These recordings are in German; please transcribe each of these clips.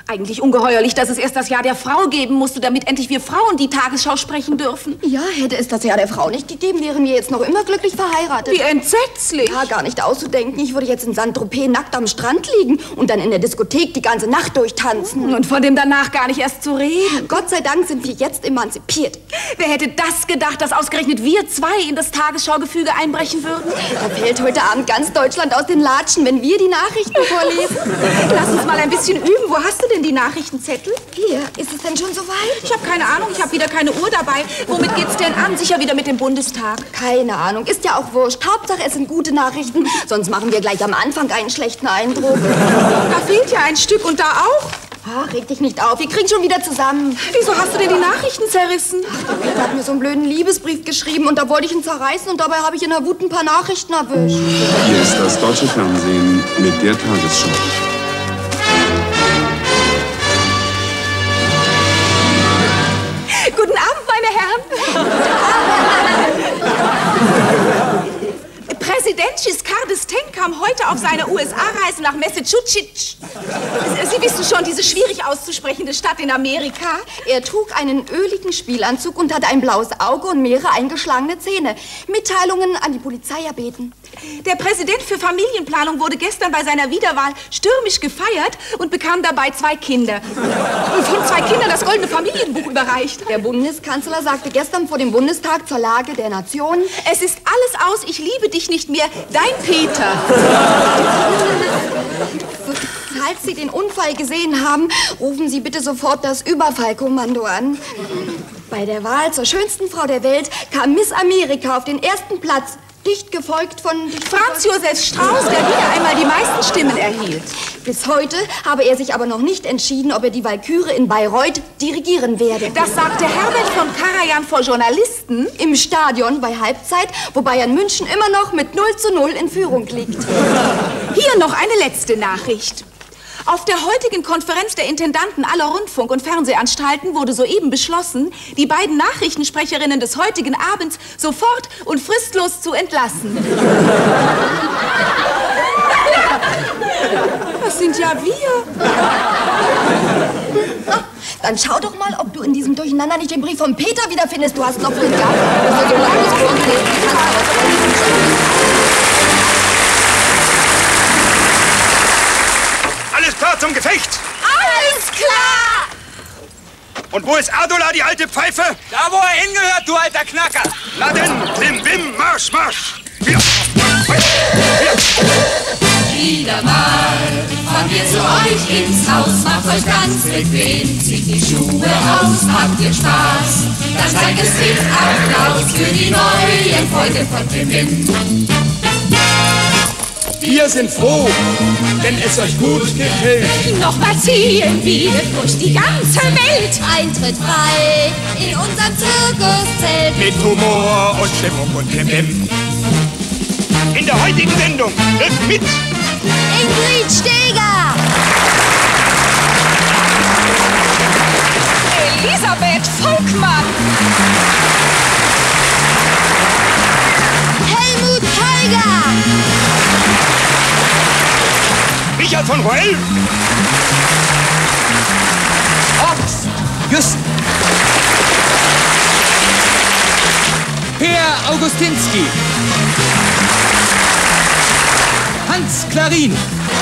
Eigentlich ungeheuerlich, dass es erst das Jahr der Frau geben musste, damit endlich wir Frauen die Tagesschau sprechen dürfen. Ja, hätte es das Jahr der Frau nicht gegeben, wären wir jetzt noch immer glücklich verheiratet. Wie entsetzlich. Ja, gar nicht auszudenken. Ich würde jetzt in Saint-Tropez nackt am Strand liegen und dann in der Diskothek die ganze Nacht durchtanzen. Und von dem danach gar nicht erst zu reden. Gott sei Dank sind wir jetzt emanzipiert. Wer hätte das gedacht, dass ausgerechnet wir zwei in das Tagesschau-Gefüge einbrechen würden? Da fällt heute Abend ganz Deutschland aus den Latschen, wenn wir die Nachrichten vorlesen. Lass uns mal ein bisschen üben. Wo hast du denn die Nachrichtenzettel? Hier, ist es denn schon soweit? Ich habe keine Ahnung, ich habe wieder keine Uhr dabei. Womit geht's denn an? Sicher wieder mit dem Bundestag. Keine Ahnung, ist ja auch wurscht. Hauptsache, es sind gute Nachrichten, sonst machen wir gleich am Anfang einen schlechten Eindruck. Da fehlt ja ein Stück und da auch. Ach, reg dich nicht auf, wir kriegen schon wieder zusammen. Wieso hast du denn die Nachrichten zerrissen? Der Peter hat mir so einen blöden Liebesbrief geschrieben und da wollte ich ihn zerreißen und dabei habe ich in der Wut ein paar Nachrichten erwischt. Hier ist das deutsche Fernsehen mit der Tagesschau. Guten Abend, meine Herren. Präsident Giscard d'Estaing kam heute auf seine USA-Reise nach Massachusetts. Sie wissen schon, diese schwierig auszusprechende Stadt in Amerika. Er trug einen öligen Spielanzug und hatte ein blaues Auge und mehrere eingeschlagene Zähne. Mitteilungen an die Polizei erbeten. Der Präsident für Familienplanung wurde gestern bei seiner Wiederwahl stürmisch gefeiert und bekam dabei 2 Kinder. Und von 2 Kindern das Goldene Familienbuch überreicht. Der Bundeskanzler sagte gestern vor dem Bundestag zur Lage der Nation: Es ist alles aus, ich liebe dich nicht mehr, dein Peter. Falls Sie den Unfall gesehen haben, rufen Sie bitte sofort das Überfallkommando an. Bei der Wahl zur schönsten Frau der Welt kam Miss Amerika auf den ersten Platz, dicht gefolgt von Franz Josef Strauß, der wieder einmal die meisten Stimmen erhielt. Bis heute habe er sich aber noch nicht entschieden, ob er die Walküre in Bayreuth dirigieren werde. Das sagte Herbert von Karajan vor Journalisten im Stadion bei Halbzeit, wo Bayern München immer noch mit 0:0 in Führung liegt. Hier noch eine letzte Nachricht. Auf der heutigen Konferenz der Intendanten aller Rundfunk- und Fernsehanstalten wurde soeben beschlossen, die beiden Nachrichtensprecherinnen des heutigen Abends sofort und fristlos zu entlassen. Das sind ja wir. Dann schau doch mal, ob du in diesem Durcheinander nicht den Brief von Peter wiederfindest. Du hast noch vorhin gehabt. Alles klar zum Gefecht? Alles klar! Und wo ist Ardula, die alte Pfeife? Da, wo er hingehört, du alter Knacker! Na denn, Bim, Bim, Marsch, Marsch! Wieder! Wieder mal fahren wir zu euch ins Haus, macht euch ganz bequem, zieht die Schuhe aus, habt ihr Spaß. Das zeigt es mit Applaus für die neue Folge von Bim Bim. Wir sind froh, wenn es euch gut gefällt. Nochmal ziehen wir durch die ganze Welt. Eintritt frei in unserem Zirkuszelt. Mit Humor und Stimmung und Bim Bim. In der heutigen Sendung wirkt mit Ingrid Steger, Elisabeth Volkmann, Helmut Holger, Richard von Roell, Horst Jüsten, Per Augustinski, Hans Klarin,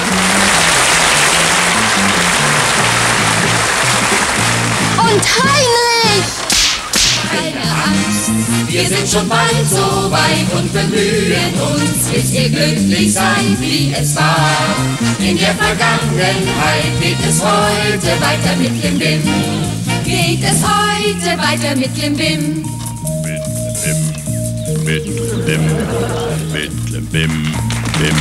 und Heinrich. Keine Angst, wir sind schon bald so weit und bemühen uns, bis ihr glücklich seid, wie es war. In der Vergangenheit geht es heute weiter mit Bim Bim. Geht es heute weiter mit Bim Bim. mit Bim, Bim.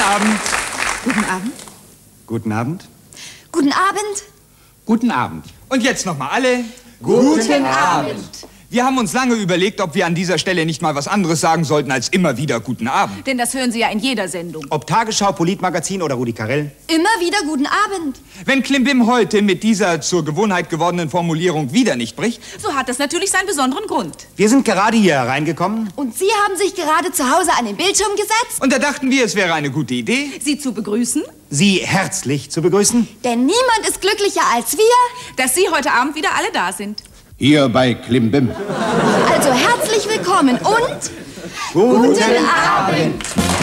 Abend. Guten Abend. Guten Abend. Guten Abend. Guten Abend. Und jetzt nochmal alle. Guten Abend. Wir haben uns lange überlegt, ob wir an dieser Stelle nicht mal was anderes sagen sollten als immer wieder guten Abend. Denn das hören Sie ja in jeder Sendung. Ob Tagesschau, Politmagazin oder Rudi Carrell. Immer wieder guten Abend. Wenn Klimbim heute mit dieser zur Gewohnheit gewordenen Formulierung wieder nicht bricht, So hat das natürlich seinen besonderen Grund. Wir sind gerade hier hereingekommen. Und Sie haben sich gerade zu Hause an den Bildschirm gesetzt? und da dachten wir, es wäre eine gute Idee. Sie zu begrüßen, Sie herzlich zu begrüßen. Denn niemand ist glücklicher als wir. dass Sie heute Abend wieder alle da sind. Hier bei Klimbim. Also herzlich willkommen und guten Abend.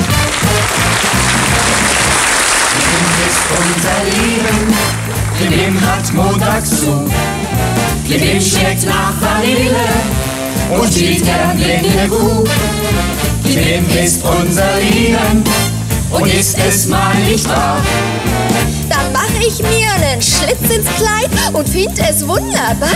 ist unser Leben. Klimbim hat montags zu. Klimbim schmeckt nach Vanille und spielt gern in der Kuh. Klimbim ist unser Leben und ist es mal nicht wahr. Dann mache ich mir einen Schlitz ins Kleid und finde es wunderbar.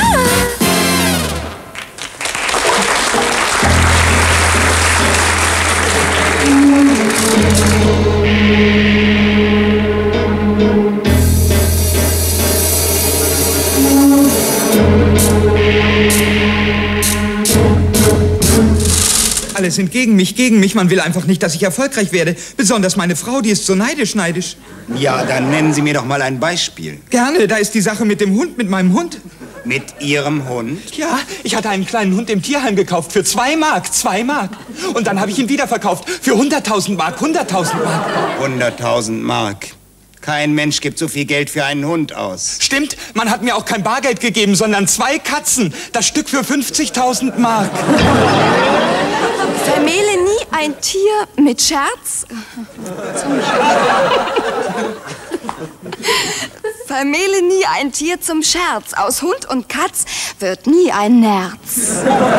Alle sind gegen mich. Man will einfach nicht, dass ich erfolgreich werde. Besonders meine Frau, die ist so neidisch. Ja, dann nennen Sie mir doch mal ein Beispiel. Gerne, da ist die Sache mit dem Hund, mit meinem Hund. Mit Ihrem Hund? Ja, ich hatte einen kleinen Hund im Tierheim gekauft für 2 Mark. Und dann habe ich ihn wiederverkauft für 100.000 Mark. 100.000 Mark. Kein Mensch gibt so viel Geld für einen Hund aus. Stimmt, man hat mir auch kein Bargeld gegeben, sondern 2 Katzen. Das Stück für 50.000 Mark. Vermähle nie ein Tier mit Scherz. Vermähle nie ein Tier zum Scherz. Aus Hund und Katz wird nie ein Nerz.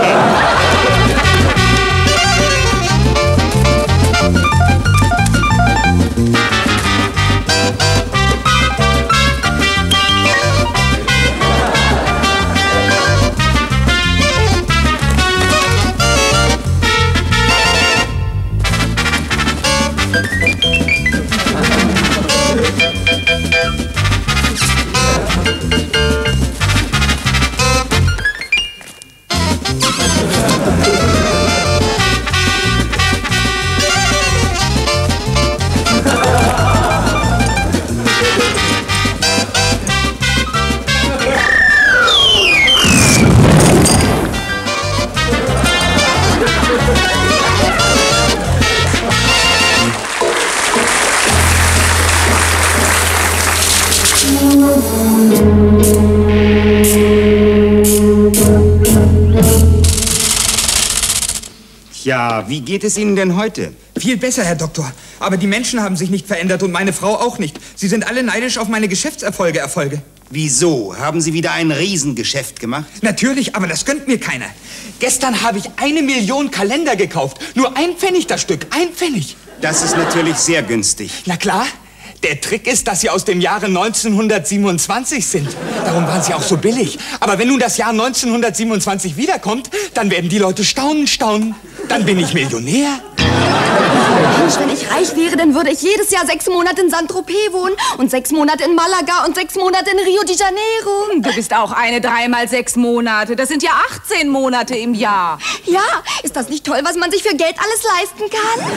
Ja, wie geht es Ihnen denn heute? Viel besser, Herr Doktor. Aber die Menschen haben sich nicht verändert und meine Frau auch nicht. Sie sind alle neidisch auf meine Geschäftserfolge. Wieso? Haben Sie wieder ein Riesengeschäft gemacht? Natürlich, aber das gönnt mir keiner. Gestern habe ich 1 Million Kalender gekauft. Nur 1 Pfennig das Stück. 1 Pfennig. Das ist natürlich sehr günstig. Na klar. Der Trick ist, dass sie aus dem Jahre 1927 sind. Darum waren sie auch so billig. Aber wenn nun das Jahr 1927 wiederkommt, dann werden die Leute staunen. Dann bin ich Millionär. Mensch, wenn ich reich wäre, dann würde ich jedes Jahr 6 Monate in Saint-Tropez wohnen und 6 Monate in Malaga und 6 Monate in Rio de Janeiro. Du bist auch eine 3 mal 6 Monate. Das sind ja 18 Monate im Jahr. Ja, ist das nicht toll, was man sich für Geld alles leisten kann?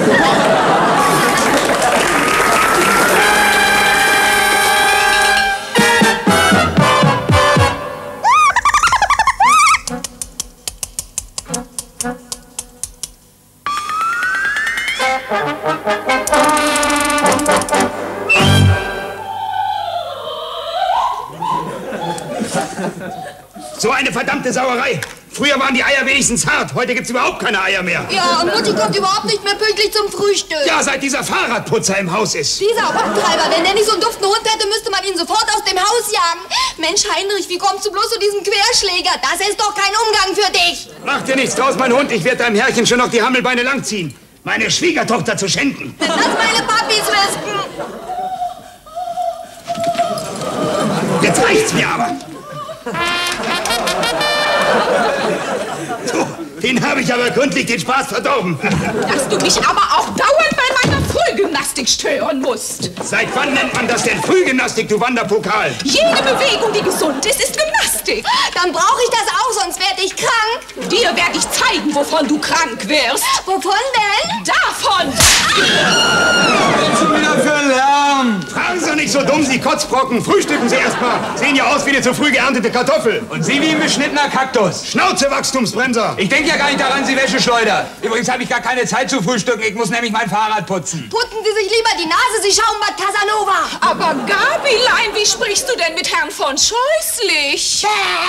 So eine verdammte Sauerei. Früher waren die Eier wenigstens hart. Heute gibt's überhaupt keine Eier mehr. Ja, und Mutti kommt überhaupt nicht mehr pünktlich zum Frühstück. Ja, seit dieser Fahrradputzer im Haus ist. Dieser Rumtreiber, wenn der nicht so einen duftenden Hund hätte, müsste man ihn sofort aus dem Haus jagen. Mensch, Heinrich, wie kommst du bloß zu diesem Querschläger? Das ist doch kein Umgang für dich. Mach dir nichts draus, mein Hund. Ich werde deinem Herrchen schon noch die Hammelbeine langziehen. Meine Schwiegertochter zu schenken. Lass meine Papis wespen. Jetzt reicht's mir aber. So, den habe ich aber gründlich den Spaß verdorben. Dass du mich aber auch dauernd bei meiner Folge Frühgymnastik stören musst. Seit wann nennt man das denn Frühgymnastik, du Wanderpokal? Jede Bewegung, die gesund ist, ist Gymnastik. Dann brauche ich das auch, sonst werde ich krank. Dir werde ich zeigen, wovon du krank wirst. Wovon denn? Davon! Was schon wieder für ein Lärm? Fragen Sie doch nicht so dumm, Sie Kotzbrocken. Frühstücken Sie erstmal. Sehen ja aus wie eine zu früh geerntete Kartoffel. Und Sie wie ein beschnittener Kaktus. Schnauze, Wachstumsbremser. Ich denke ja gar nicht daran, Sie Wäscheschleuder. Übrigens habe ich gar keine Zeit zu frühstücken. Ich muss nämlich mein Fahrrad putzen. Putzen Sie sich lieber die Nase, Sie Schaumbad Casanova. Aber Gabilein, wie sprichst du denn mit Herrn von Scheußlich?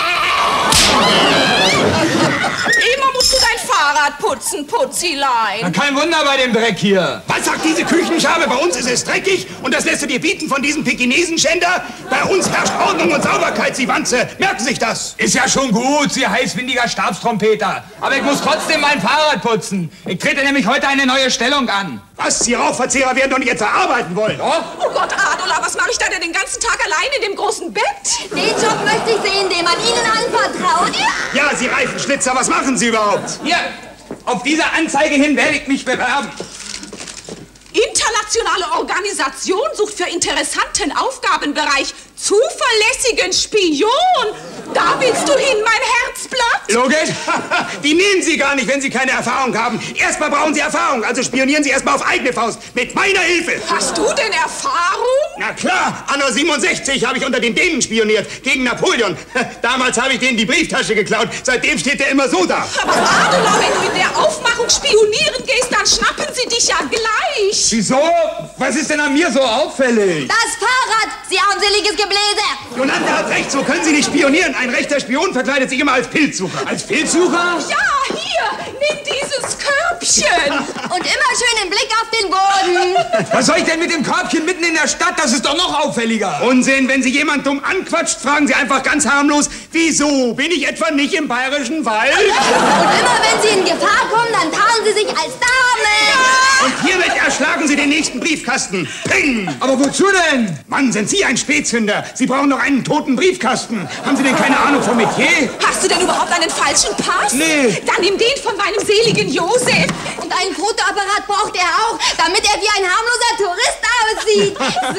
Immer musst du dein Fahrrad putzen, Putzilein. Kein Wunder bei dem Dreck hier. Was sagt diese Küchenschabe? Bei uns ist es dreckig und das lässt du dir bieten von diesem Pekinesenschänder? Bei uns herrscht Ordnung und Sauberkeit, Sie Wanze. Merken Sie sich das? Ist ja schon gut, Sie heißwindiger Stabstrompeter. Aber ich muss trotzdem mein Fahrrad putzen. Ich trete nämlich heute eine neue Stellung an. Was? Sie Rauchverzehrer werden doch nicht etwa arbeiten wollen. Oh? Oh Gott, Adola, was mache ich da denn den ganzen Tag allein in dem großen Bett? Den Job möchte ich sehen, den man Ihnen anvertraut. Ja, Sie Reifenschlitzer, was machen Sie überhaupt? Hier, auf diese Anzeige hin werde ich mich bewerben. Internationale Organisation sucht für interessanten Aufgabenbereich zuverlässigen Spion. Da willst du hin, mein Herzblatt? Logisch? Die nehmen Sie gar nicht, wenn Sie keine Erfahrung haben. Erstmal brauchen Sie Erfahrung, also spionieren Sie erstmal auf eigene Faust. Mit meiner Hilfe. Hast du denn Erfahrung? Na klar, anno 67 habe ich unter den Dänen spioniert, gegen Napoleon. Damals habe ich denen die Brieftasche geklaut. Seitdem steht der immer so da. Aber Adola, wenn du in der Aufmachung spionieren gehst, dann schnappen sie dich ja gleich. Wieso? Was ist denn an mir so auffällig? Das Fahrrad, Sie armseliges Gebläse. Jolanda hat recht, so können Sie nicht spionieren. Ein rechter Spion verkleidet sich immer als Pilzsucher. Als Pilzsucher? Ja, hier, nimm dieses Körbchen. Und immer schön den Blick auf den Boden. Was soll ich denn mit dem Körbchen mitten in der Stadt? Das ist doch noch auffälliger. Unsinn, wenn Sie jemand dumm anquatscht, fragen Sie einfach ganz harmlos, wieso? Bin ich etwa nicht im bayerischen Wald? Und immer wenn Sie in Gefahr kommen, dann tarnen Sie sich als Dame. Und hiermit erschlagen Sie den nächsten Briefkasten. Ping! Aber wozu denn? Mann, sind Sie ein Spätzünder? Sie brauchen doch einen toten Briefkasten. Haben Sie denn keine Ahnung vom Metier? Hast du denn überhaupt einen falschen Pass? Nee. Dann nimm den von meinem seligen Josef. Und einen Fotoapparat braucht er auch, damit er wie ein harmloser Tourist aussieht.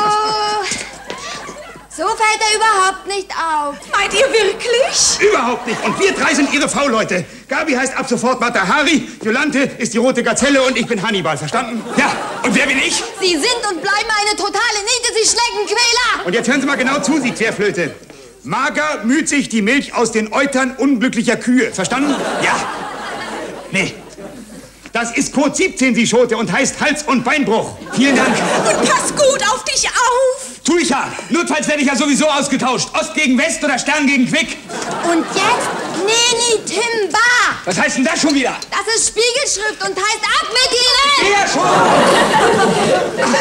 So fällt er überhaupt nicht auf. Meint ihr wirklich? Überhaupt nicht. Und wir drei sind Ihre V-Leute. Gabi heißt ab sofort Mata Hari, Jolante ist die rote Gazelle und ich bin Hannibal. Verstanden? Ja, und wer bin ich? Sie sind und bleiben eine totale Niete, Sie Schneckenquäler. Und jetzt hören Sie mal genau zu, Sie Querflöte. Mager müht sich die Milch aus den Eutern unglücklicher Kühe. Verstanden? Ja. Nee. Das ist Code 17, Sie Schote, und heißt Hals- und Beinbruch. Vielen Dank. Und pass gut auf dich auf. Tu ich ja. Notfalls werde ich ja sowieso ausgetauscht. Ost gegen West oder Stern gegen Quick. Und jetzt Neni Timba. Was heißt denn das schon wieder? Das ist Spiegelschrift und heißt ab mit Ihnen. Ja, schon.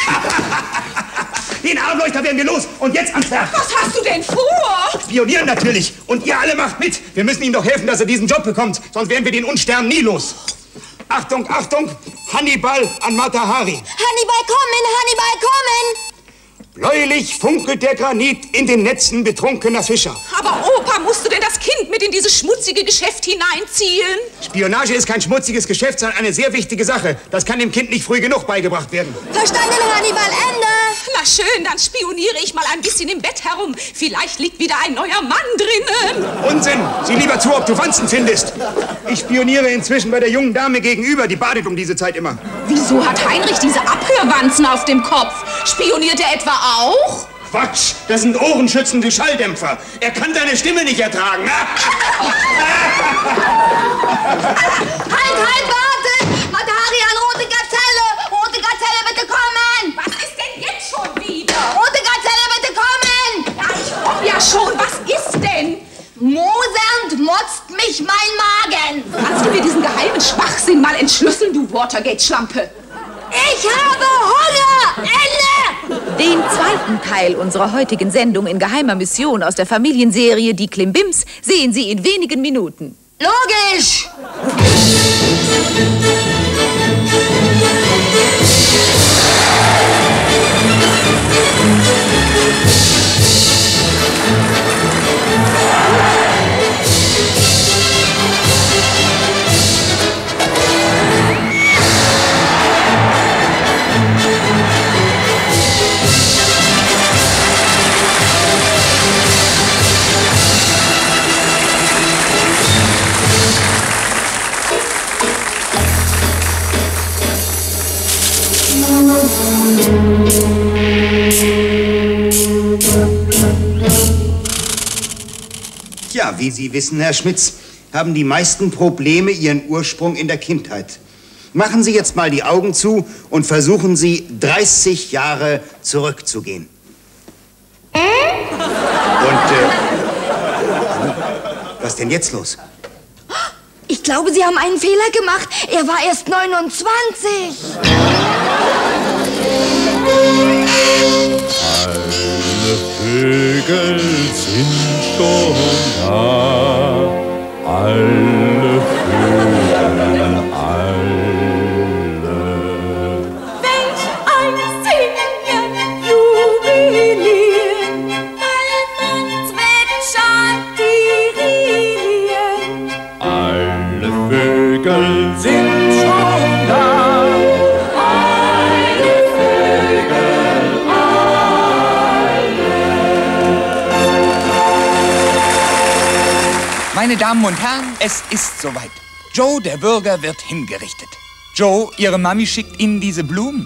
Den Armleuchter werden wir los. Und jetzt ans Werk. Was hast du denn vor? Spionieren natürlich. Und ihr alle macht mit. Wir müssen ihm doch helfen, dass er diesen Job bekommt. Sonst werden wir den Unstern nie los. Achtung, Achtung. Hannibal an Mata Hari. Hannibal kommen, Hannibal kommen. Bläulich funkelt der Granit in den Netzen betrunkener Fischer. Aber Opa, musst du denn das Kind mit in dieses schmutzige Geschäft hineinziehen? Spionage ist kein schmutziges Geschäft, sondern eine sehr wichtige Sache. Das kann dem Kind nicht früh genug beigebracht werden. Verstanden, Hannibal, Ende. Na schön, dann spioniere ich mal ein bisschen im Bett herum. Vielleicht liegt wieder ein neuer Mann drinnen. Unsinn! Sieh lieber zu, ob du Wanzen findest. Ich spioniere inzwischen bei der jungen Dame gegenüber. Die badet um diese Zeit immer. Wieso hat Heinrich diese Abhörwanzen auf dem Kopf? Spioniert er etwa auch? Quatsch! Das sind ohrenschützende Schalldämpfer. Er kann deine Stimme nicht ertragen. Halt, wartet! Mata Hari an Rote Gazelle! Rote Gazelle, bitte kommen! Was ist denn jetzt schon wieder? Rote Gazelle, bitte kommen! Ja, ich komm ja schon. Was ist denn? Mosernd motzt mich mein Magen! Kannst du mir diesen geheimen Schwachsinn mal entschlüsseln, du Watergate-Schlampe? Ich habe Hunger! Ende! Den zweiten Teil unserer heutigen Sendung in geheimer Mission aus der Familienserie Die Klimbims sehen Sie in wenigen Minuten. Logisch! Wie Sie wissen, Herr Schmitz, haben die meisten Probleme ihren Ursprung in der Kindheit. Machen Sie jetzt mal die Augen zu und versuchen Sie, 30 Jahre zurückzugehen. Und, was ist denn jetzt los? Ich glaube, Sie haben einen Fehler gemacht. Er war erst 29. Alle Vögel sind schon da. Alle Vögel, alle. Welch ein Singen, Jubilieren, Pfeifen, zwitschern die Lilien. Alle Vögel sind schon da. Alle Vögel, Meine Damen und Herren, es ist soweit. Joe, der Bürger, wird hingerichtet. Joe, Ihre Mami schickt Ihnen diese Blumen.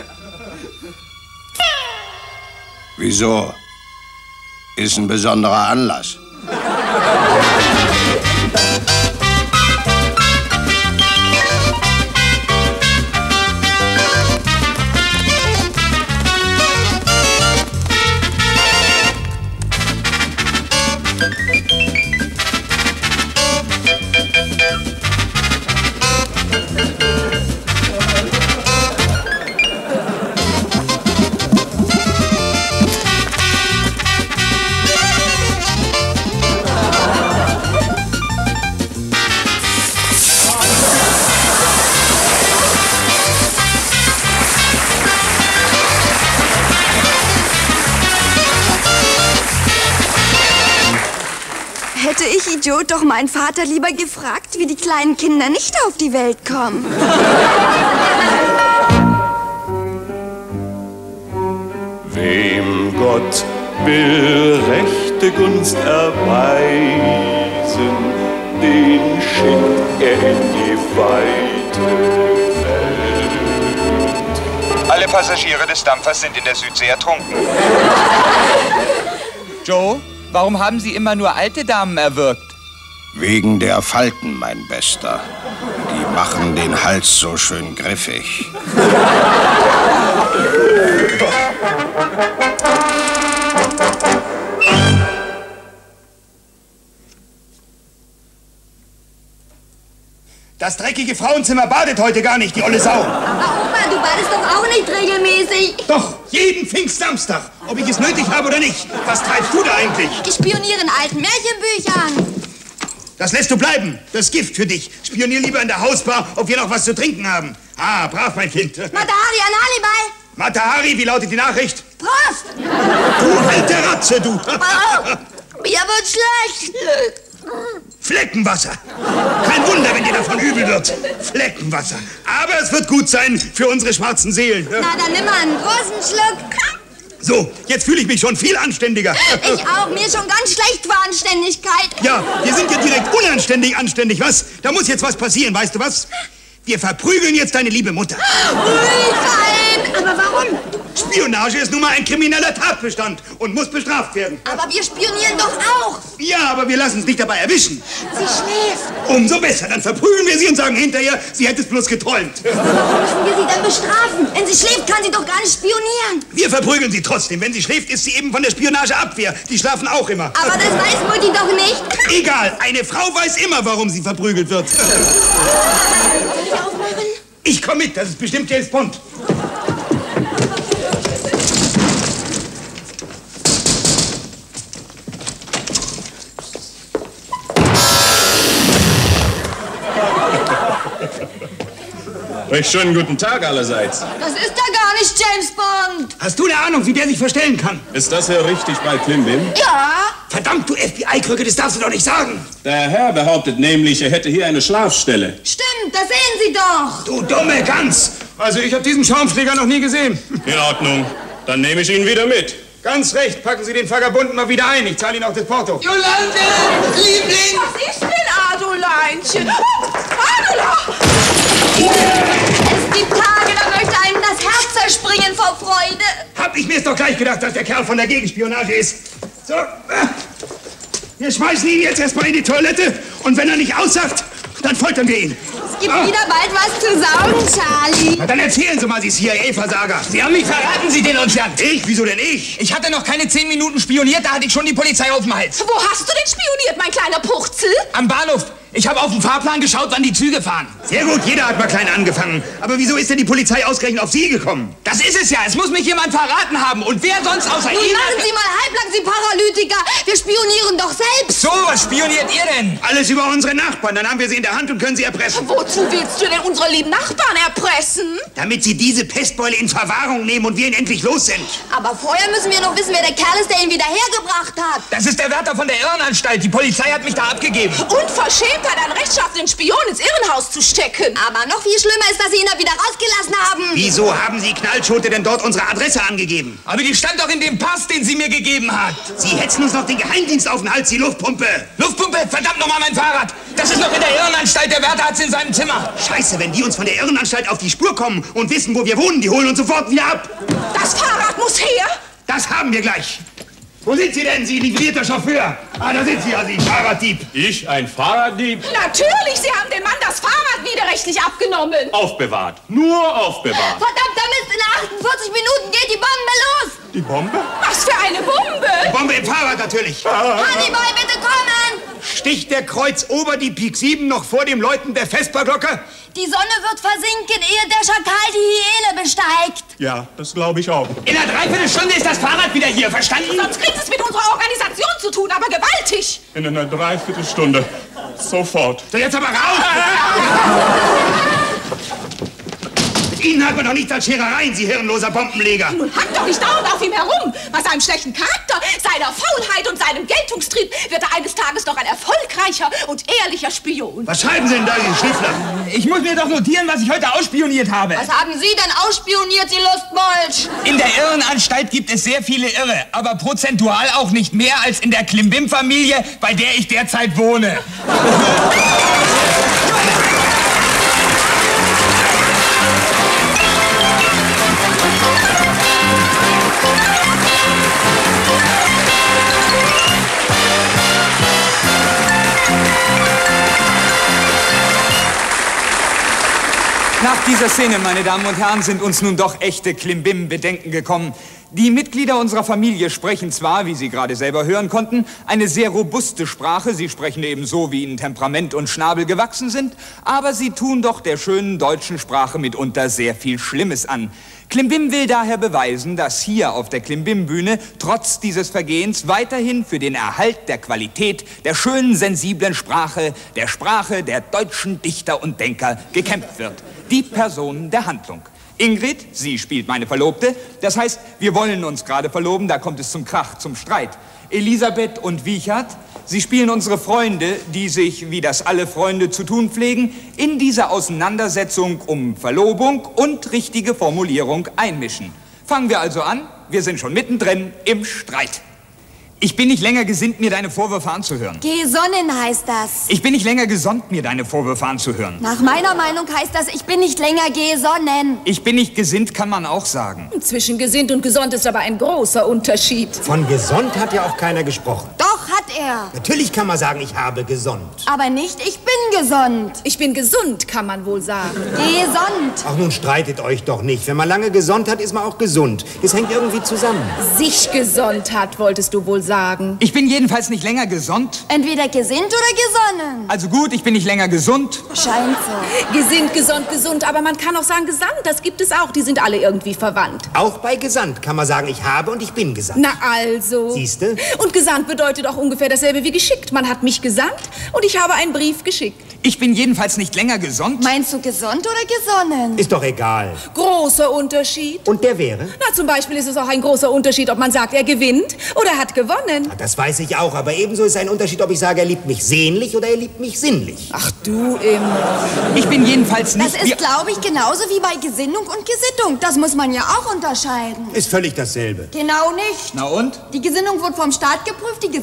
Wieso? Ist ein besonderer Anlass. Hätte ich, Idiot, doch meinen Vater lieber gefragt, wie die kleinen Kinder nicht auf die Welt kommen. Wem Gott will rechte Gunst erweisen, den schickt er in die weite Welt. Alle Passagiere des Dampfers sind in der Südsee ertrunken. Joe, warum haben Sie immer nur alte Damen erwürgt? Wegen der Falten, mein Bester. Die machen den Hals so schön griffig. Das dreckige Frauenzimmer badet heute gar nicht, die olle Sau. Opa, du badest doch auch nicht regelmäßig. Doch, jeden Pfingstsamstag, ob ich es nötig habe oder nicht. Was treibst du da eigentlich? Ich spioniere in alten Märchenbüchern. Das lässt du bleiben. Das ist Gift für dich. Spionier lieber in der Hausbar, ob wir noch was zu trinken haben. Ah, brav, mein Kind. Matahari, ein Alibi. Matahari, wie lautet die Nachricht? Prost. Du alte Ratze, du. Mir wird schlecht. Fleckenwasser. Kein Wunder, wenn dir davon übel wird. Fleckenwasser. Aber es wird gut sein für unsere schwarzen Seelen. Na, dann nimm mal einen großen Schluck. So, jetzt fühle ich mich schon viel anständiger. Ich auch. Mir ist schon ganz schlecht vor Anständigkeit. Ja, wir sind ja direkt unanständig anständig, was? Da muss jetzt was passieren, weißt du was? Wir verprügeln jetzt deine liebe Mutter. Michael! Aber warum? Spionage ist nun mal ein krimineller Tatbestand und muss bestraft werden. Aber wir spionieren doch auch. Ja, aber wir lassen uns nicht dabei erwischen. Sie schläft. Umso besser, dann verprügeln wir sie und sagen hinterher, sie hätte es bloß geträumt. Warum müssen wir sie dann bestrafen? Wenn sie schläft, kann sie doch gar nicht spionieren. Wir verprügeln sie trotzdem. Wenn sie schläft, ist sie eben von der Spionageabwehr. Die schlafen auch immer. Aber das weiß Mutti doch nicht. Egal, eine Frau weiß immer, warum sie verprügelt wird. Ich komme mit, das ist bestimmt James Bond. Recht schönen guten Tag allerseits. Das ist da gar nicht James Bond. Hast du eine Ahnung, wie der sich verstellen kann? Ist das hier richtig bei Klimbim? Ja. Verdammt, du FBI-Krücke, das darfst du doch nicht sagen. Der Herr behauptet nämlich, er hätte hier eine Schlafstelle. Stimmt, das sehen Sie doch. Du dumme Gans. Also ich habe diesen Schaumschläger noch nie gesehen. In Ordnung. Dann nehme ich ihn wieder mit. Ganz recht, packen Sie den Vagabunden mal wieder ein. Ich zahle Ihnen auch das Porto. Jolande, Liebling! Was ist denn, Adoleinchen? Adola! Es gibt Tage, da möchte einem das Herz zerspringen vor Freude. Hab ich mir's doch gleich gedacht, dass der Kerl von der Gegenspionage ist. So. Wir schmeißen ihn jetzt erstmal in die Toilette und wenn er nicht aussagt, dann foltern wir ihn. Es gibt wieder bald was zu saugen, Charlie. Na, dann erzählen Sie mal, Sie CIA-Versager. Sie haben mich verraten, Sie Denunziant. Ich? Wieso denn ich? Ich hatte noch keine 10 Minuten spioniert, da hatte ich schon die Polizei auf dem Hals. Wo hast du denn spioniert, mein kleiner Puchzel? Am Bahnhof. Ich habe auf dem Fahrplan geschaut, wann die Züge fahren. Sehr gut, jeder hat mal klein angefangen. Aber wieso ist denn die Polizei ausgerechnet auf Sie gekommen? Das ist es ja. Es muss mich jemand verraten haben. Und wer sonst außer Nun Ihnen? machen Sie mal halblang, Sie Paralytiker. Wir spionieren doch selbst. So, was spioniert ihr denn? Alles über unsere Nachbarn. Dann haben wir sie in der Hand und können sie erpressen. Wozu willst du denn unsere lieben Nachbarn erpressen? Damit sie diese Pestbeule in Verwahrung nehmen und wir ihn endlich los sind. Aber vorher müssen wir noch wissen, wer der Kerl ist, der ihn wieder hergebracht hat. Das ist der Wärter von der Irrenanstalt. Die Polizei hat mich da abgegeben. Unverschämtheit, einen rechtschaffenen Spion ins Irrenhaus zu stecken. Aber noch viel schlimmer ist, dass Sie ihn da wieder rausgelassen haben. Wieso haben Sie Knallschote denn dort unsere Adresse angegeben? Aber die stand doch in dem Pass, den sie mir gegeben hat. Sie hetzen uns noch den Geheimdienst auf den Hals, die Luftpumpe. Luftpumpe, verdammt nochmal mein Fahrrad. Das ist noch in der Irrenanstalt. Der Wärter hat's in seinem Zimmer. Scheiße, wenn die uns von der Irrenanstalt auf die Spur kommen und wissen, wo wir wohnen, die holen uns sofort wieder ab. Das Fahrrad muss her. Das haben wir gleich. Wo sind Sie denn, Sie livrierter Chauffeur? Ah, da sind Sie ja, Sie Fahrraddieb. Ich, ein Fahrraddieb? Natürlich, Sie haben dem Mann das Fahrrad widerrechtlich abgenommen. Aufbewahrt. Nur aufbewahrt. Verdammter Mist, in 48 Minuten geht die Bombe los. Die Bombe? Was für eine Bombe. Bombe im Fahrrad natürlich. Hannibal, bitte kommen. Sticht der Kreuz ober die Pik 7 noch vor dem Läuten der Vesperglocke? Die Sonne wird versinken, ehe der Schakal die Hyäne besteigt. Ja, das glaube ich auch. In einer Dreiviertelstunde ist das Fahrrad wieder hier, verstanden? Sonst kriegt es mit unserer Organisation zu tun, aber gewaltig. In einer Dreiviertelstunde. Sofort. So, jetzt aber raus! Mit Ihnen hat man doch nichts als Scherereien, Sie hirnloser Bombenleger. Nun hackt doch nicht dauernd auf ihm herum. Bei seinem schlechten Charakter, seiner Faulheit und seinem Geltungstrieb wird er eines Tages noch ein erfolgreicher und ehrlicher Spion. Was schreiben Sie denn da, Sie Schnüffler? Ich muss mir doch notieren, was ich heute ausspioniert habe. Was haben Sie denn ausspioniert, Sie Lustmolch? In der Irrenanstalt gibt es sehr viele Irre, aber prozentual auch nicht mehr als in der Klimbim-Familie, bei der ich derzeit wohne. Nach dieser Szene, meine Damen und Herren, sind uns nun doch echte Klimbim-Bedenken gekommen. Die Mitglieder unserer Familie sprechen zwar, wie Sie gerade selber hören konnten, eine sehr robuste Sprache. Sie sprechen eben so, wie ihnen Temperament und Schnabel gewachsen sind. Aber sie tun doch der schönen deutschen Sprache mitunter sehr viel Schlimmes an. Klimbim will daher beweisen, dass hier auf der Klimbim-Bühne trotz dieses Vergehens weiterhin für den Erhalt der Qualität der schönen, sensiblen Sprache, der Sprache der deutschen Dichter und Denker gekämpft wird. Die Person der Handlung. Ingrid, sie spielt meine Verlobte. Das heißt, wir wollen uns gerade verloben, da kommt es zum Krach, zum Streit. Elisabeth und Wiechert, sie spielen unsere Freunde, die sich, wie das alle Freunde zu tun pflegen, in diese Auseinandersetzung um Verlobung und richtige Formulierung einmischen. Fangen wir also an. Wir sind schon mittendrin im Streit. Ich bin nicht länger gesinnt, mir deine Vorwürfe anzuhören. Gesonnen heißt das. Ich bin nicht länger gesonnen, mir deine Vorwürfe anzuhören. Nach meiner Meinung heißt das, ich bin nicht länger gesonnen. Ich bin nicht gesinnt, kann man auch sagen. Zwischen gesinnt und gesund ist aber ein großer Unterschied. Von gesund hat ja auch keiner gesprochen. Doch, hat er. Natürlich kann man sagen, ich habe gesonnt. Aber nicht, ich bin gesund. Ich bin gesund, kann man wohl sagen. Gesund. Ach, nun streitet euch doch nicht. Wenn man lange gesonnt hat, ist man auch gesund. Das hängt irgendwie zusammen. Sich gesonnt hat, wolltest du wohl sagen. Ich bin jedenfalls nicht länger gesund. Entweder gesinnt oder gesonnen. Also gut, ich bin nicht länger gesund. Scheint so. Gesinnt, gesund, gesund, aber man kann auch sagen gesandt, das gibt es auch, die sind alle irgendwie verwandt. Auch bei gesandt kann man sagen, ich habe und ich bin gesandt. Na also. Siehste? Und gesandt bedeutet auch ungefähr dasselbe wie geschickt. Man hat mich gesandt und ich habe einen Brief geschickt. Ich bin jedenfalls nicht länger gesund. Meinst du gesund oder gesonnen? Ist doch egal. Großer Unterschied. Und der wäre? Na, zum Beispiel ist es auch ein großer Unterschied, ob man sagt, er gewinnt oder hat gewonnen. Das weiß ich auch, aber ebenso ist ein Unterschied, ob ich sage, er liebt mich sehnlich oder er liebt mich sinnlich. Ach du immer. Ich bin jedenfalls nicht... Das ist, glaube ich, genauso wie bei Gesinnung und Gesittung. Das muss man ja auch unterscheiden. Ist völlig dasselbe. Genau nicht. Na und? Die Gesinnung wird vom Staat geprüft, die Gesittung von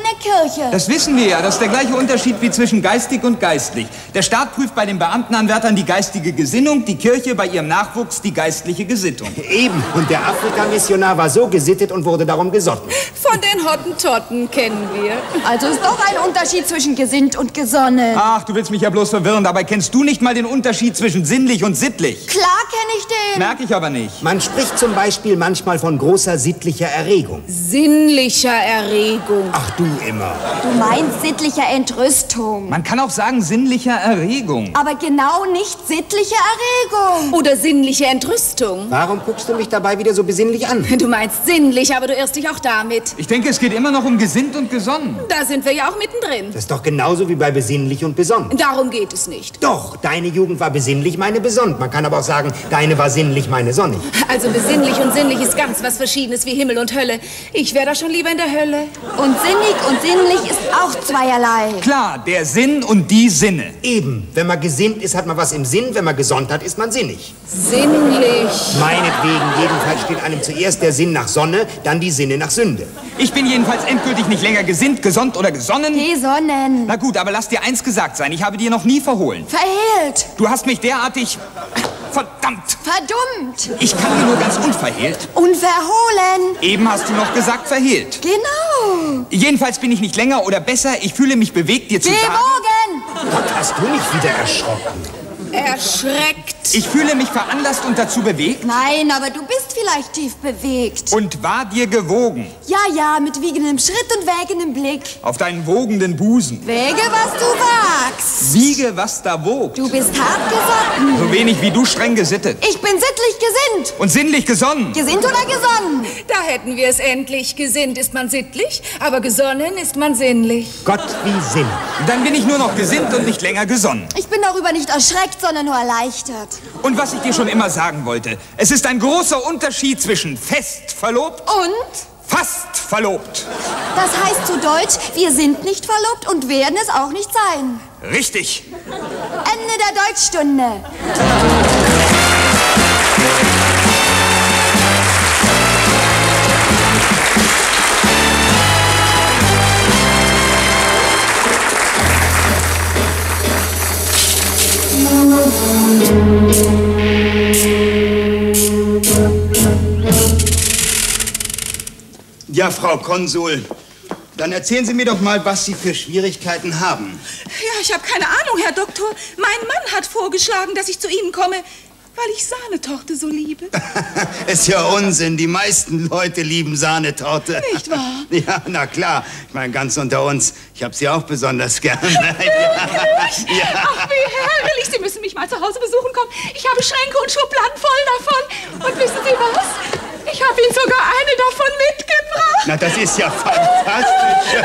der Kirche. Das wissen wir ja. Das ist der gleiche Unterschied wie zwischen geistig und geistlich. Der Staat prüft bei den Beamtenanwärtern die geistige Gesinnung, die Kirche bei ihrem Nachwuchs die geistliche Gesittung. Eben. Und der Afrikamissionar war so gesittet und wurde darum gesotten. Von den Hottentotten kennen wir. Also ist doch ein Unterschied zwischen gesinnt und gesonnen. Ach, du willst mich ja bloß verwirren. Dabei kennst du nicht mal den Unterschied zwischen sinnlich und sittlich. Klar kenne ich den. Merke ich aber nicht. Man spricht zum Beispiel manchmal von großer sittlicher Erregung. Sinnlicher Erregung. Ach, du immer. Du meinst sittlicher Entrüstung. Man kann auch sagen sinnlicher Erregung. Aber genau nicht sittliche Erregung. Oder sinnliche Entrüstung. Warum guckst du mich dabei wieder so besinnlich an? Du meinst sinnlich, aber du irrst dich auch damit. Ich denke, es geht immer noch um gesinnt und gesonnen. Da sind wir ja auch mittendrin. Das ist doch genauso wie bei besinnlich und besonnen. Darum geht es nicht. Doch, deine Jugend war besinnlich, meine besonnt. Man kann aber auch sagen, deine war sinnlich, meine sonnig. Also besinnlich und sinnlich ist ganz was Verschiedenes wie Himmel und Hölle. Ich wäre da schon lieber in der Hölle. Und sinnig und sinnlich ist auch zweierlei. Klar, der Sinn und die Sinne. Eben, wenn man gesinnt ist, hat man was im Sinn. Wenn man gesonnt hat, ist man sinnig. Sinnlich. Meinetwegen, jedenfalls steht einem zuerst der Sinn nach Sonne, dann die Sinne nach Sünde. Ich bin jedenfalls endgültig nicht länger gesinnt, gesonnt oder gesonnen. Gesonnen. Na gut, aber lass dir eins gesagt sein. Ich habe dir noch nie verhohlen. Verhehlt. Du hast mich derartig... Verdammt! Verdummt. Ich kann dir nur ganz unverhehlt. Unverhohlen. Eben hast du noch gesagt verhehlt. Genau. Jedenfalls bin ich nicht länger oder besser. Ich fühle mich bewegt, dir zu sagen... Gewogen. Gott, hast du nicht wieder erschrocken? Erschreckt. Ich fühle mich veranlasst und dazu bewegt. Nein, aber du bist vielleicht tief bewegt. Und war dir gewogen. Ja, mit wiegendem Schritt und wägendem Blick. Auf deinen wogenden Busen. Wäge, was du wagst. Wiege, was da wogt. Du bist hart gesotten. So wenig wie du streng gesittet. Ich bin sittlich gesinnt. Und sinnlich gesonnen. Gesinnt oder gesonnen? Da hätten wir es endlich. Gesinnt ist man sittlich, aber gesonnen ist man sinnlich. Gott wie Sinn. Dann bin ich nur noch gesinnt und nicht länger gesonnen. Ich bin darüber nicht erschreckt, sondern nur erleichtert. Und was ich dir schon immer sagen wollte, es ist ein großer Unterschied zwischen fest verlobt Und? fast verlobt. Das heißt zu Deutsch, wir sind nicht verlobt und werden es auch nicht sein. Richtig. Ende der Deutschstunde. Ja, Frau Konsul, dann erzählen Sie mir doch mal, was Sie für Schwierigkeiten haben. Ja, ich habe keine Ahnung, Herr Doktor. Mein Mann hat vorgeschlagen, dass ich zu Ihnen komme, weil ich Sahnetorte so liebe. Ist ja Unsinn. Die meisten Leute lieben Sahnetorte. Nicht wahr? Ja, na klar. Ich meine, ganz unter uns. Ich habe sie auch besonders gern. Ach, wie herrlich. Sie müssen mich mal zu Hause besuchen kommen. Ich habe Schränke und Schubladen voll davon. Und wissen Sie was? Ich habe Ihnen sogar eine davon mitgebracht. Na, das ist ja fantastisch.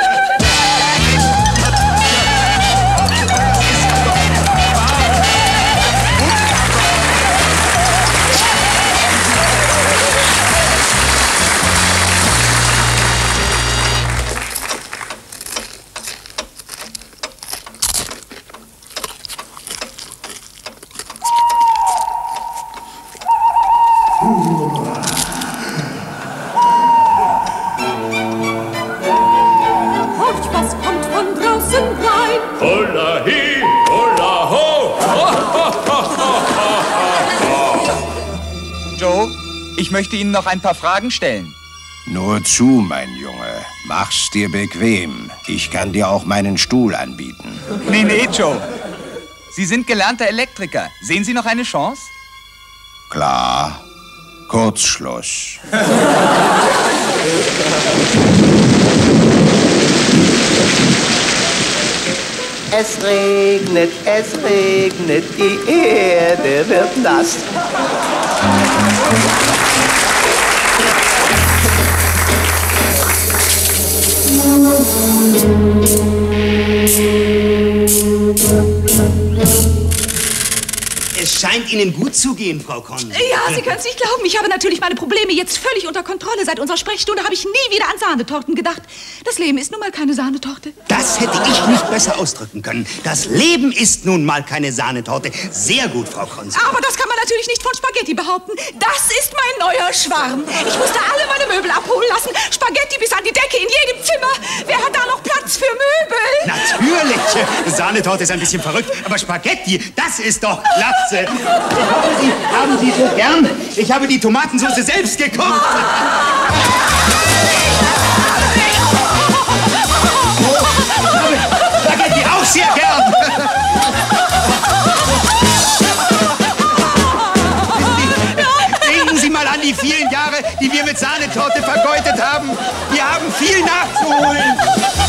Joe, ich möchte Ihnen noch ein paar Fragen stellen. Nur zu, mein Junge. Mach's dir bequem. Ich kann dir auch meinen Stuhl anbieten. Nee, Joe. Sie sind gelernter Elektriker. Sehen Sie noch eine Chance? Klar. Kurzschluss. Es regnet, die Erde wird nass. Es scheint Ihnen gut zu gehen, Frau Conn. Ja, Sie können es nicht glauben. Ich habe natürlich meine Probleme jetzt völlig unter Kontrolle. Seit unserer Sprechstunde habe ich nie wieder an Sahnetorten gedacht. Das Leben ist nun mal keine Sahnetorte. Das hätte ich nicht besser ausdrücken können. Das Leben ist nun mal keine Sahnetorte. Sehr gut, Frau Conn. Aber das kann man natürlich nicht von Spaghetti behaupten. Das ist mein neuer Schwarm. Ich musste alle meine Möbel abholen lassen. Spaghetti bis an die Decke in jedem Zimmer. Wer hat da noch Platz für Möbel? Natürlich. Sahnetorte ist ein bisschen verrückt, aber Spaghetti, das ist doch klasse. Ich hoffe, Sie haben sie so gern. Ich habe die Tomatensauce selbst gekocht. Spaghetti auch sehr gern. Denken Sie mal an die vielen Jahre, die wir mit Sahnetorte vergeudet haben. Wir haben viel nachzuholen.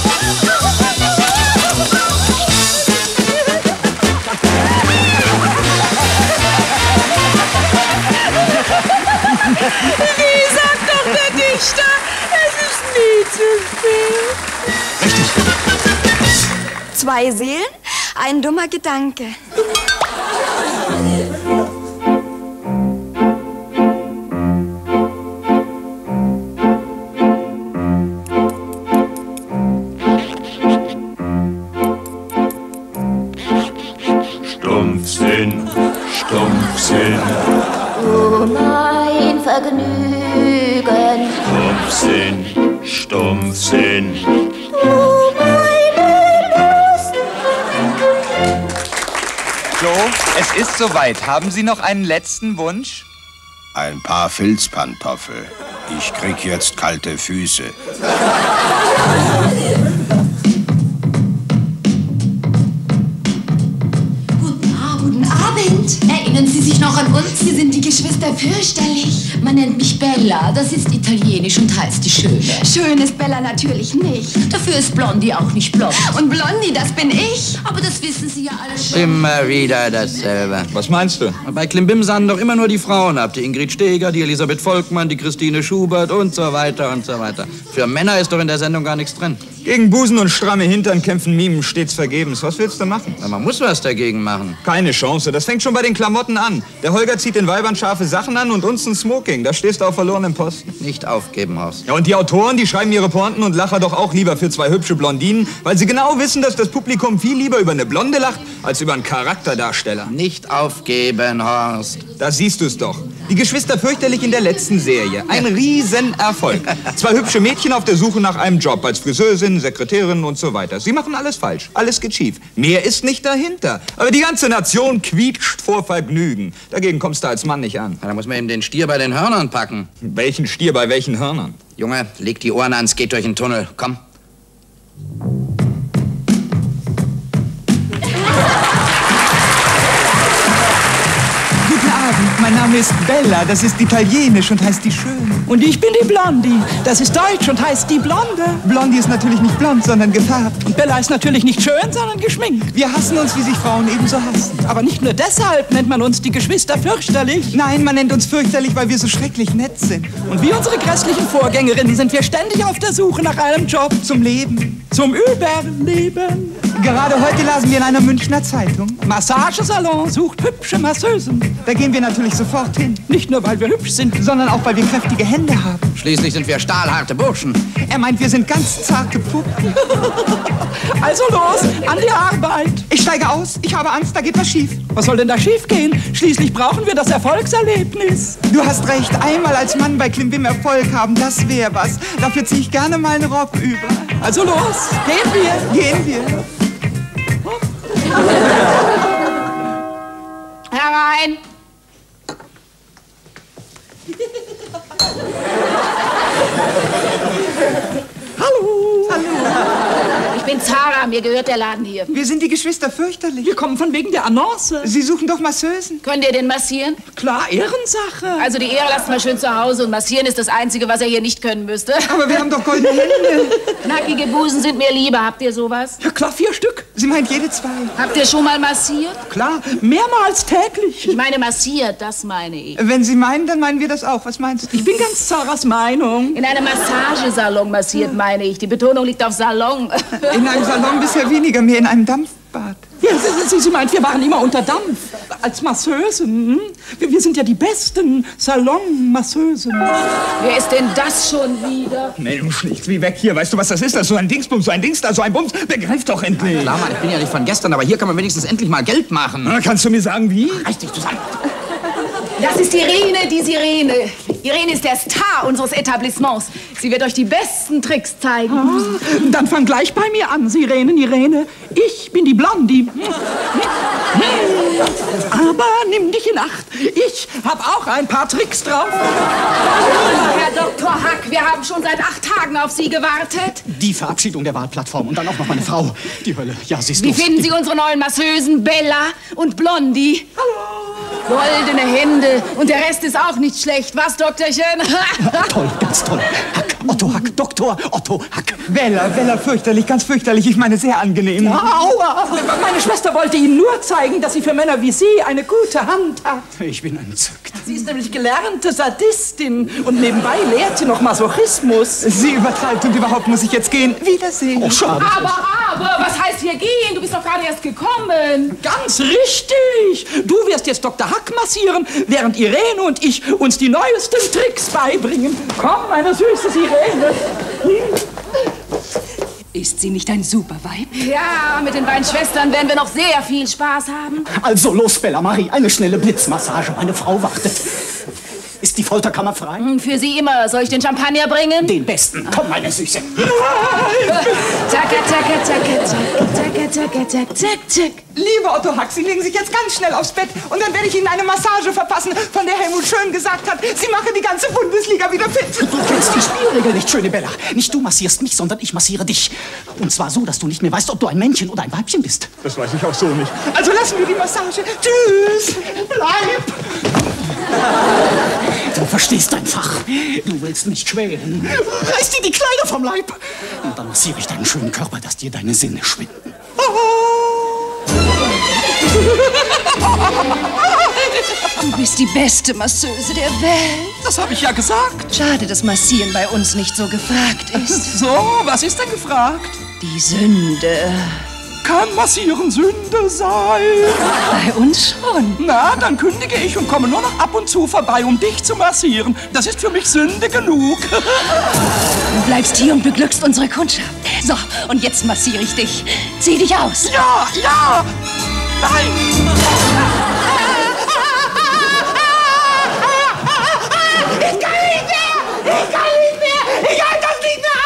Wie sagt doch der Dichter, es ist nie zu spät. Richtig. 2 Seelen, ein dummer Gedanke. Stumpfsinn, Stumpfsinn. Oh, mein Vergnügen. Stumpfsinn, Stumpfsinn. Oh, meine Lust. So, es ist soweit. Haben Sie noch einen letzten Wunsch? Ein paar Filzpantoffel. Ich krieg jetzt kalte Füße. Guten Abend. Erinnern Sie sich noch an uns? Wir sind die Geschwister Fürchterlich. Man nennt mich Bella. Das ist italienisch und heißt die Schöne. Schön ist Bella natürlich nicht. Dafür ist Blondie auch nicht blond. Und Blondie, das bin ich. Aber das wissen Sie ja alle schon. Immer wieder dasselbe. Was meinst du? Bei Klimbim sahen doch immer nur die Frauen ab. Die Ingrid Steger, die Elisabeth Volkmann, die Christine Schubert und so weiter und so weiter. Für Männer ist doch in der Sendung gar nichts drin. Gegen Busen und stramme Hintern kämpfen Mimen stets vergebens. Was willst du machen? Na, man muss was dagegen machen. Keine Chance. Das fängt schon bei den Klamotten an. Der Holger zieht den Weibern scharfe Sachen an und uns ein Smoking. Da stehst du auf verlorenem Posten. Nicht aufgeben, Horst. Ja, und die Autoren, die schreiben ihre Pointen und Lacher doch auch lieber für 2 hübsche Blondinen, weil sie genau wissen, dass das Publikum viel lieber über eine Blonde lacht, als über einen Charakterdarsteller. Nicht aufgeben, Horst. Da siehst du es doch. Die Geschwister Fürchterlich in der letzten Serie. Ein Riesenerfolg. 2 hübsche Mädchen auf der Suche nach einem Job als Friseurin, Sekretärin und so weiter. Sie machen alles falsch. Alles geht schief. Mehr ist nicht dahinter. Aber die ganze Nation quietscht vor Vergnügen. Dagegen kommst du als Mann nicht an. Da muss man eben den Stier bei den Hörnern packen. Welchen Stier bei welchen Hörnern? Junge, leg die Ohren an, es geht durch den Tunnel. Komm. Guten Abend, mein Name ist Bella, das ist italienisch und heißt die Schöne. Und ich bin die Blondie, das ist deutsch und heißt die Blonde. Blondie ist natürlich nicht blond, sondern gefärbt. Und Bella ist natürlich nicht schön, sondern geschminkt. Wir hassen uns, wie sich Frauen ebenso hassen. Aber nicht nur deshalb nennt man uns die Geschwister Fürchterlich. Nein, man nennt uns fürchterlich, weil wir so schrecklich nett sind. Und wie unsere grässlichen Vorgängerinnen sind wir ständig auf der Suche nach einem Job. Zum Leben. Zum Überleben. Gerade heute lasen wir in einer Münchner Zeitung. Massagesalon sucht hübsche Masseusen. Da gehen wir natürlich sofort hin. Nicht nur, weil wir hübsch sind, sondern auch, weil wir kräftige Hände haben. Schließlich sind wir stahlharte Burschen. Er meint, wir sind ganz zarte Puppen. Also los, an die Arbeit. Ich steige aus. Ich habe Angst, da geht was schief. Was soll denn da schief gehen? Schließlich brauchen wir das Erfolgserlebnis. Du hast recht. Einmal als Mann bei Klimbim Erfolg haben, das wäre was. Dafür ziehe ich gerne mal einen Rock über. Also los, gehen wir. Gehen wir. Herein! Hallo! Hallo! Ich bin Zara, mir gehört der Laden hier. Wir sind die Geschwister Fürchterlich. Wir kommen von wegen der Annonce. Sie suchen doch Masseusen. Könnt ihr den massieren? Klar, Ehrensache. Also die Ehre lasst mal schön zu Hause und massieren ist das Einzige, was er hier nicht können müsste. Aber wir haben doch goldene Hände. Knackige Busen sind mir lieber. Habt ihr sowas? Ja klar, 4 Stück. Sie meint jede 2. Habt ihr schon mal massiert? Klar, mehrmals täglich. Ich meine massiert, das meine ich. Wenn Sie meinen, dann meinen wir das auch. Was meinst du? Ich bin ganz Zaras Meinung. In einem Massagesalon massiert, meine ich. Die Betonung liegt auf Salon. In einem Salon bisher weniger, mehr in einem Dampfbad. Ja, sie meint, wir waren immer unter Dampf. als Masseusen. Wir sind ja die besten Salonmasseusen. Wer ist denn das schon wieder? Nee, du schlägst wie weg hier. Weißt du, was das ist? Das ist so ein Dingsbums, so ein Dings da, so ein Bums. Begreif doch endlich. Klar, Mann, ich bin ja nicht von gestern, aber hier kann man wenigstens endlich mal Geld machen. Na, kannst du mir sagen, wie? Reiß dich zusammen. Das ist Irene, die Sirene. Irene ist der Star unseres Etablissements. Sie wird euch die besten Tricks zeigen. Dann fang gleich bei mir an, Irene. Ich bin die Blondie. Aber nimm dich in Acht. Ich hab auch ein paar Tricks drauf. Herr Dr. Hack, wir haben schon seit 8 Tagen auf Sie gewartet. Die Verabschiedung der Wahlplattform und dann auch noch meine Frau. Die Hölle. Ja, siehst du. Wie finden Sie unsere neuen Masseusen Bella und Blondie? Hallo. Goldene Hände und der Rest ist auch nicht schlecht, was, Doktorchen? Toll, ganz toll. Hack, Otto Hack, Dr. Otto Hack. Bella, fürchterlich, ganz fürchterlich. Ich meine, sehr angenehm. Ja, aua! Meine Schwester wollte Ihnen nur zeigen, dass sie für Männer wie Sie eine gute Hand hat. Ich bin entzückt. Sie ist nämlich gelernte Sadistin und nebenbei lehrt sie noch Masochismus. Sie übertreibt und überhaupt muss ich jetzt gehen. Wiedersehen. Oh, schade. Aber, was heißt hier gehen? Du bist doch gerade erst gekommen. Ganz richtig. Du wirst jetzt Dr. Hack massieren, während Irene und ich uns die neuesten Tricks beibringen. Komm, meine süße Irene. Ist sie nicht ein Superweib? Ja, mit den beiden Schwestern werden wir noch sehr viel Spaß haben. Also los, Bella Marie, eine schnelle Blitzmassage. Meine Frau wartet. Ist die Folterkammer frei? Für Sie immer. Soll ich den Champagner bringen? Den besten. Komm, meine Süße. Zack. Lieber Otto Hack, Sie legen sich jetzt ganz schnell aufs Bett und dann werde ich Ihnen eine Massage verpassen, von der Helmut Schön gesagt hat, sie mache die ganze Bundesliga wieder fit. Du kennst die Spielregel nicht, schöne Bella. Nicht du massierst mich, sondern ich massiere dich. Und zwar so, dass du nicht mehr weißt, ob du ein Männchen oder ein Weibchen bist. Das weiß ich auch so nicht. Also lassen wir die Massage. Tschüss. Bleib. Du verstehst dein Fach. Du willst mich quälen. Reiß dir die Kleider vom Leib. Und dann massiere ich deinen schönen Körper, dass dir deine Sinne schwinden. Du bist die beste Masseuse der Welt. Das habe ich ja gesagt. Schade, dass Massieren bei uns nicht so gefragt ist. So, was ist denn gefragt? Die Sünde. Kann Massieren Sünde sein? Bei uns schon. Na, dann kündige ich und komme nur noch ab und zu vorbei, um dich zu massieren. Das ist für mich Sünde genug. Du bleibst hier und beglückst unsere Kundschaft. So, und jetzt massiere ich dich. Zieh dich aus. Ja! Nein! Ich kann nicht mehr! Ich halte das nicht mehr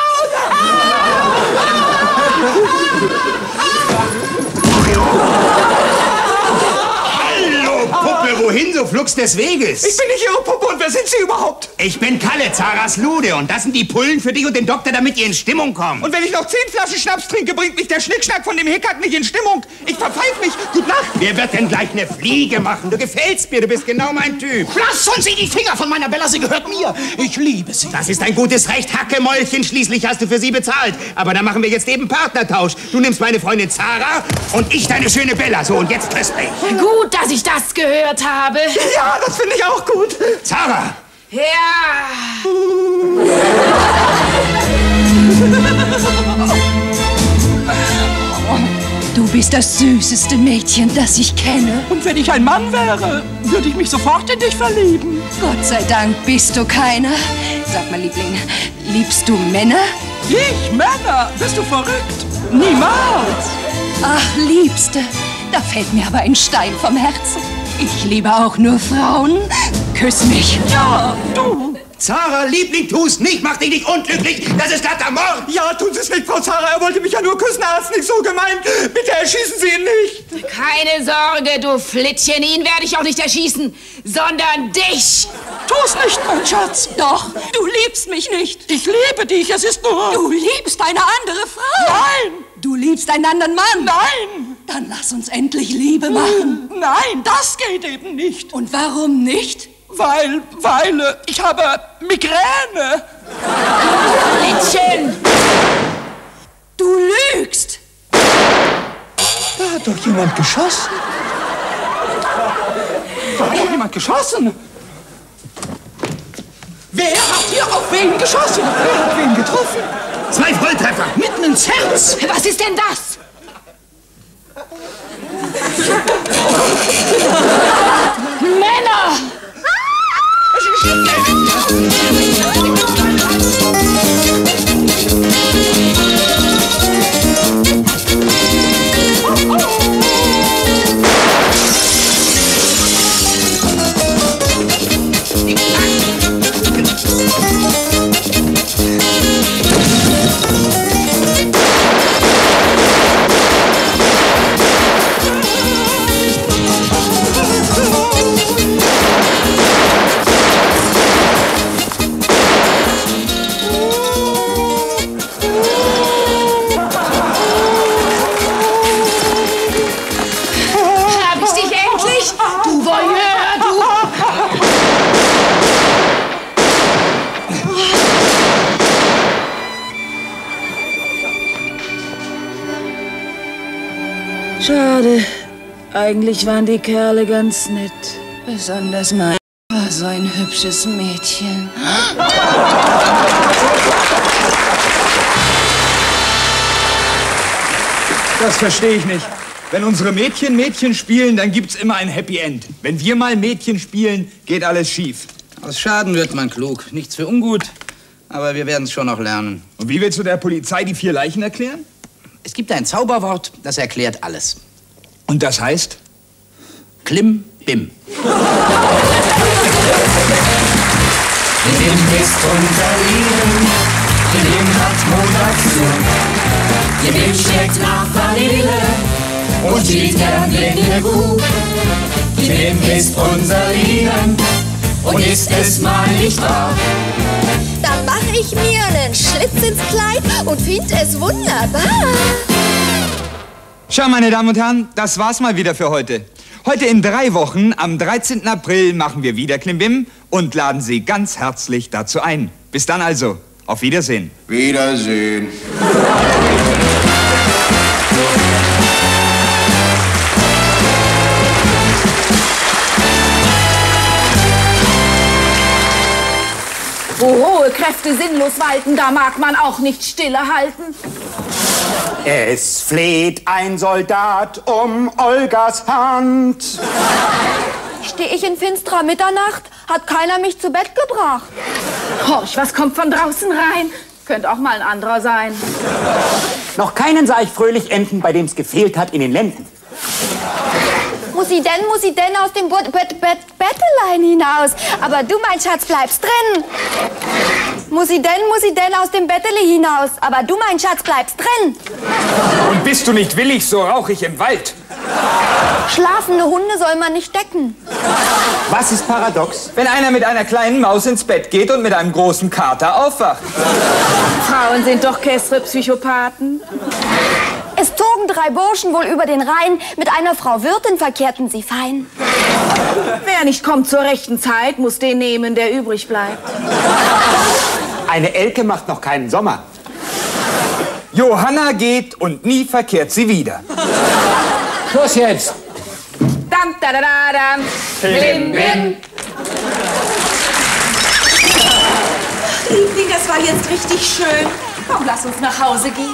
Hallo, Puppe, wohin so flugs des Weges? Ich bin nicht Ihre Puppe und wer sind Sie überhaupt? Ich bin Kalle, Zaras Lude und das sind die Pullen für dich und den Doktor, damit ihr in Stimmung kommt. Und wenn ich noch 10 Flaschen Schnaps trinke, bringt mich der Schnickschnack von dem Hickhack nicht in Stimmung. Ich verpfeife mich. Gute Nacht. Wer wird denn gleich eine Fliege machen? Du gefällst mir, du bist genau mein Typ. Lass von sie die Finger von meiner Bella, sie gehört mir. Ich liebe sie. Das ist ein gutes Recht, Hackemäulchen. Schließlich hast du für sie bezahlt. Aber dann machen wir jetzt eben Partnertausch. Du nimmst meine Freundin Zara und ich deine schöne Bella. So, und jetzt küss mich. Gut, dass ich das gehört habe. Ja, das finde ich auch gut. Zara! Ja. Du bist das süßeste Mädchen, das ich kenne. Und wenn ich ein Mann wäre, würde ich mich sofort in dich verlieben. Gott sei Dank bist du keiner. Sag mal, Liebling, liebst du Männer? Ich, Männer? Bist du verrückt? Niemals! Ach, Liebste, da fällt mir aber ein Stein vom Herzen. Ich liebe auch nur Frauen. Küss mich. Ja, du. Zara, Liebling, tu's nicht, mach dich nicht unglücklich. Das ist glatter Mord. Ja, tun Sie es nicht, Frau Zara. Er wollte mich ja nur küssen. Er hat's nicht so gemeint. Bitte erschießen Sie ihn nicht. Keine Sorge, du Flittchen. Ihn werde ich auch nicht erschießen, sondern dich. Tu's nicht, mein Schatz. Doch, du liebst mich nicht. Ich liebe dich, es ist nur... Du liebst eine andere Frau. Nein. Du liebst einen anderen Mann. Nein. Dann lass uns endlich Liebe machen. Nein, das geht eben nicht. Und warum nicht? Weil ich habe Migräne. Flittchen. Du lügst. Da hat doch jemand geschossen. Da hat doch jemand geschossen. Wer hat hier auf wen geschossen? Wer hat wen getroffen? 2 Volltreffer, mitten ins Herz. Was ist denn das? Männer! Schade. Eigentlich waren die Kerle ganz nett. Besonders mein war so ein hübsches Mädchen. Das verstehe ich nicht. Wenn unsere Mädchen Mädchen spielen, dann gibt's immer ein Happy End. Wenn wir mal Mädchen spielen, geht alles schief. Aus Schaden wird man klug. Nichts für ungut, aber wir werden es schon noch lernen. Und wie willst du der Polizei die 4 Leichen erklären? Es gibt ein Zauberwort, das erklärt alles. Und das heißt? Klim, bim. Klim ist unser Leben, Klim hat Motivation. Klim schmeckt nach Vanille und sieht gern Dinge gut. Klim ist unser Leben und ist es mal nicht wahr. Dann mache ich mir einen Schlitz ins Kleid und finde es wunderbar. Schau, meine Damen und Herren, das war's mal wieder für heute. Heute in 3 Wochen, am 13. April, machen wir wieder Klimbim und laden Sie ganz herzlich dazu ein. Bis dann also. Auf Wiedersehen. Wiedersehen. Wo hohe Kräfte sinnlos walten, da mag man auch nicht stille halten. Es fleht ein Soldat um Olgas Hand. Stehe ich in finsterer Mitternacht, hat keiner mich zu Bett gebracht. Horch, was kommt von draußen rein? Könnte auch mal ein anderer sein. Noch keinen sah ich fröhlich enden, bei dem's gefehlt hat in den Lenden. Muss sie denn aus dem Bettelein hinaus? Aber du, mein Schatz, bleibst drin. Muss sie denn aus dem Bettele hinaus? Aber du, mein Schatz, bleibst drin. Und bist du nicht willig, so rauch ich im Wald. Schlafende Hunde soll man nicht decken. Was ist paradox? Wenn einer mit einer kleinen Maus ins Bett geht und mit einem großen Kater aufwacht. Frauen sind doch kästre Psychopathen. Es zogen 3 Burschen wohl über den Rhein. Mit einer Frau Wirtin verkehrten sie fein. Wer nicht kommt zur rechten Zeit, muss den nehmen, der übrig bleibt. Eine Elke macht noch keinen Sommer. Johanna geht und nie verkehrt sie wieder. Schluss jetzt. Dam, da, da, da, dam. Blim, blim. Liebling, das war jetzt richtig schön. Komm, lass uns nach Hause gehen.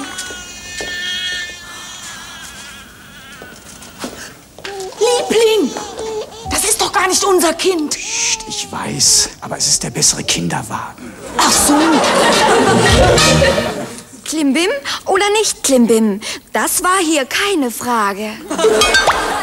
Liebling, das ist doch gar nicht unser Kind. Psst, ich weiß, aber es ist der bessere Kinderwagen. Ach so. Klimbim oder nicht Klimbim? Das war hier keine Frage.